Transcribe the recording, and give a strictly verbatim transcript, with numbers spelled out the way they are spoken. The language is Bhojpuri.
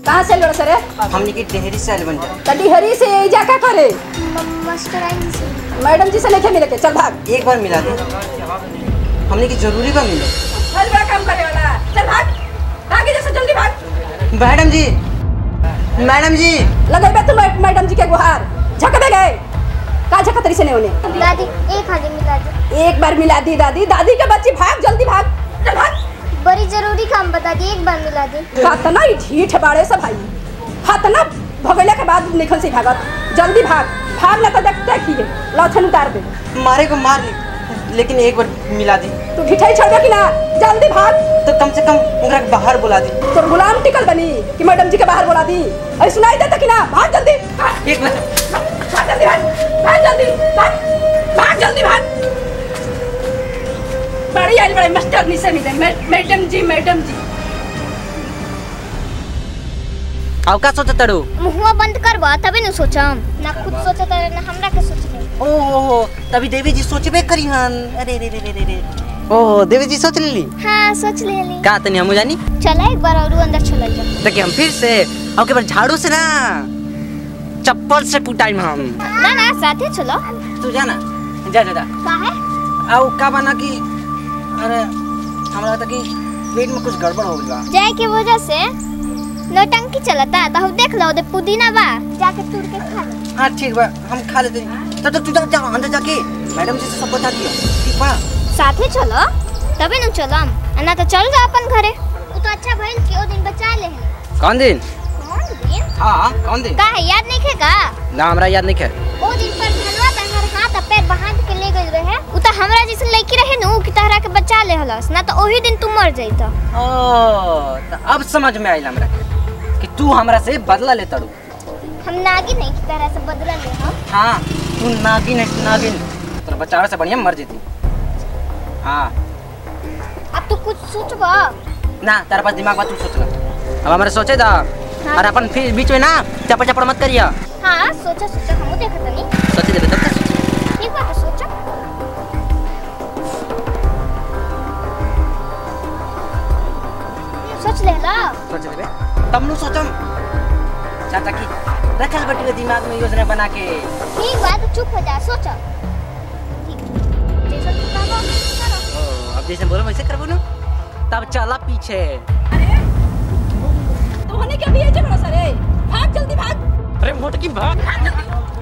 कहाँ से लड़ सरे? हमने की डेहरी से आइल बन जा। तो डेहरी से जा क्या करे? मास्टर आई से। मैडम जी से लेके मिले के चल भाग। एक बार मिला दे। हमने की जरूरी बा मिले। हर बड़ा काम करे वाला। चल भाग। भाग जैसे जल्दी भाग। मैडम जी, मैडम जी। लगे बे तू मैडम जी के गुहार। झकबे गए। का झक तरी से नहीं होने। दादी एक हाथ मिला दे। एक बार मिला दी दादी। दादी के बच्ची भाग जल्दी भाग। चल भाग। बड़ी जरूरी काम बता दी, एक बार मिला दे। कितना ढीठ बाड़े सब भाई। हाथ ना भगले के बाद निकल से भागत। जल्दी भाग। भाग ना तो देखते की है। लौथन उतार दे। मारे को मार ले, लेकिन एक बार मिला दी। तू ढिठाई छोड़ कि ना? जल्दी भाग। तो कम से कम उनका बाहर बुला दी। तो गुलाम टिकल बनी कि मैडम जी के बाहर बुला दी। अरे सुनाई देता कि ना? भाग जल्दी। एक मिनट। भाग जल्दी भाग। भाग जल्दी भाग। भाग जल्दी भाग। बड़ी आई बड़े मास्टर नी से मिले। मैडम जी मैडम जी। आओ का सोचा तड़ो? मुहुआ बंद करवा तभी न सोचम। ना खुद सोचा तड़े ना हमरा के सोचले। ओहो, तभी देवी जी सोचबे करी हन। अरे रे रे रे रे। ओहो, देवी जी सोच लेली। हां सोच लेली। का तनी हमू जानी? चला एक बार और अंदर चला जा। देखिए हम फिर से अब के बार झाड़ू से ना चप्पल से पुटाई हम। ना ना साथे चलो। तू जाना। जा जा जा। का है? आओ का बना की अरे हमरा लगता कि पेट में कुछ गड़बड़ हो गया। जाए के वजह से नौटंकी चलता तो हम देख लो दे पुदीना बा जाके तोड़ के खा ले। हां ठीक बा, हम खा लेते हैं। तब तक तू जा, जा अंदर जाके मैडम जी से सब बता दियो। ठीक बा? साथे चलो तबे न चलम। ना तो चल जा अपन घरे। वो तो अच्छा भइल कि ओ दिन बचा ले। कौन दिन? कौन दिन? हां कौन दिन? का है याद नहीं है का? ना हमरा याद नहीं है। ओ दिन पर धनवा तहर हाथ आ पैर बांध के ले गइल रहे। उ त हमरा जैसे लड़की रहे नु कि तहरा के बचा ले हलस। ना तो ओही दिन तू मर जइता। ओ तो अब समझ में आइल हमरा कि तू हमरा से बदला ले तड़ू। हम नागिन नहीं की तरह से बदला ले हम। हां तू नागिन है, नागिन। तो बचावे से बढ़िया मर जेती। हां अब तू कुछ सोचबा ना, तेरे पास दिमाग बा, तू सोच ले। अब हमरा सोचे दा। हाँ। और अपन फिर बीच में ना चपड़ चपड़ मत करिया। हां सोचा सोचा हम देखत नहीं। सोचे देबे तब तक। ठीक बा तो सोचा। सोच ले ला। सोच लेबे तब नु सोचम। चाचा की रखल बटी के दिमाग में योजना बना के। ठीक बात चुप हो जा सोचा। ठीक जैसा तू कहो करो। ओ अब जैसे बोलो वैसे करबो ना। तब चला पीछे। अरे तो होने के भी ऐसे बड़ा सरे। भाग जल्दी भाग। अरे मोटकी भाग।